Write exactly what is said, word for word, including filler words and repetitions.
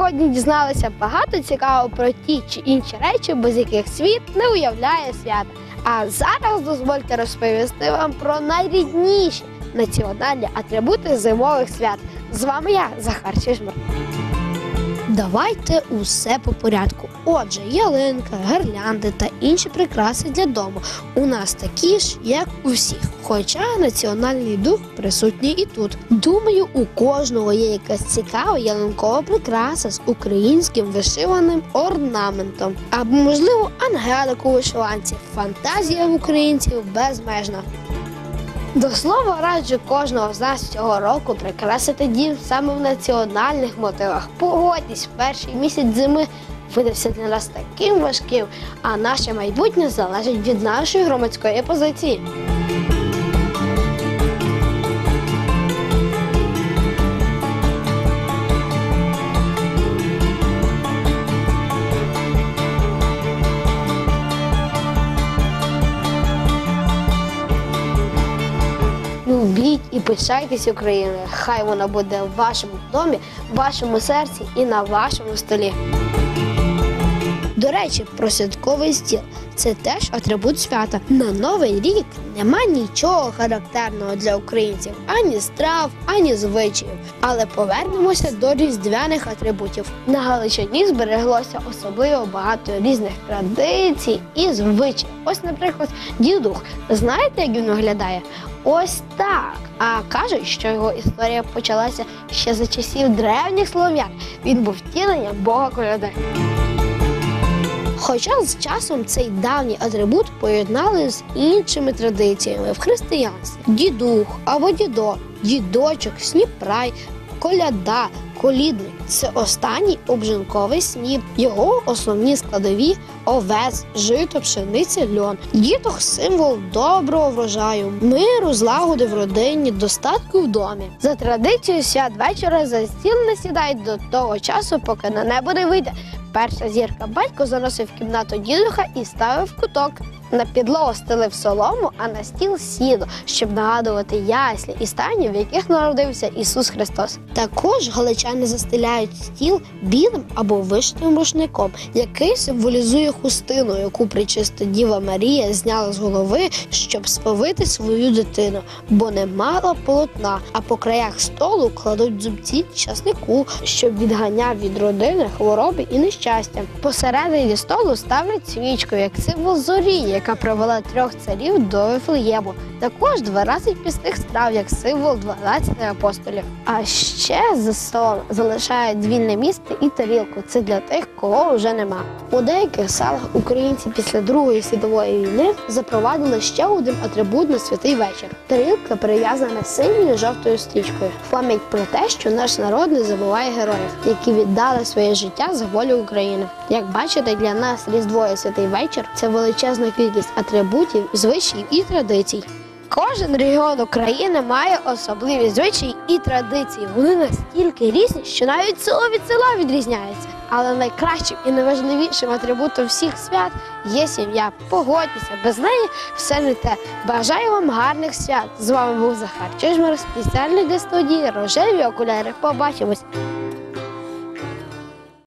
сьогодні дізналися багато цікавого про ті чи інші речі, без яких світ не уявляє свята. А зараз дозвольте розповісти вам про найрідніші національні атрибути зимових свят. З вами я, Захар Чижмар. Давайте усе по порядку. Отже, ялинка, гірлянди та інші прикраси для дому у нас такі ж, як у всіх. Хоча національний дух присутній і тут. Думаю, у кожного є якась цікава ялинкова прикраса з українським вишиваним орнаментом. Або, можливо, ангелик у вишиванці. Фантазія в українців безмежна. До слова, раджу кожного з нас цього року прикрасити дім саме в національних мотивах. Погодьтесь, перший місяць зими видався для нас таким важким, а наше майбутнє залежить від нашої громадської позиції. Любіть і пишайтесь Україною. Хай вона буде в вашому домі, в вашому серці і на вашому столі. До речі, про святковий стіл. Це теж атрибут свята. На Новий рік нема нічого характерного для українців. Ані страв, ані звичаїв. Але повернемося до різдвяних атрибутів. На Галичині збереглося особливо багато різних традицій і звичаїв. Ось, наприклад, дідух. Знаєте, як він виглядає? Ось так. А кажуть, що його історія почалася ще за часів древніх слов'ян. Він був втіленням бога коляди. Хоча з часом цей давній атрибут поєднали з іншими традиціями в християнстві. Дідух або дідо, дідочок, сніпрай, коляда, колідник – це останній обжинковий сніп. Його основні складові – овес, жито, пшениця, льон. Дідух – символ доброго врожаю, миру, злагоди в родині, достатку в домі. За традицією святвечора за стіл не сідають до того часу, поки на небо не вийде перша зірка. Батько заносив в кімнату дідуха і ставив в куток. На підлогу стелив солому, а на стіл сіно, щоб нагадувати яслі і стайні, в яких народився Ісус Христос. Також галичани застеляють стіл білим або вишитим рушником, який символізує хустину, яку пречиста Діва Марія зняла з голови, щоб сповити свою дитину, бо не мала полотна, а по краях столу кладуть зубці часнику, щоб відганяв від родини хвороби і нещастя. Посередині столу ставлять свічку, як символ зорі, яка привела трьох царів до Вифлеєму. Також дванадцять пісних страв, як символ дванадцяти апостолів. А ще за столом залишають вільне місце і тарілку. Це для тих, кого вже нема. У деяких селах українці після Другої світової війни запровадили ще один атрибут на святий вечір. Тарілка прив'язана синьою жовтою стрічкою. Пам'ять про те, що наш народ не забуває героїв, які віддали своє життя за волю України. Як бачите, для нас Різдво і святий вечір – це величезна кількість атрибутів, звичаїв і традицій. Кожен регіон України має особливі звичаї і традиції. Вони настільки різні, що навіть село від села відрізняється. Але найкращим і найважливішим атрибутом всіх свят є сім'я. Погодьтеся, без неї все не те. Бажаю вам гарних свят. З вами був Захар Чижмар, спеціально для студії «Рожеві окуляри». Побачимось!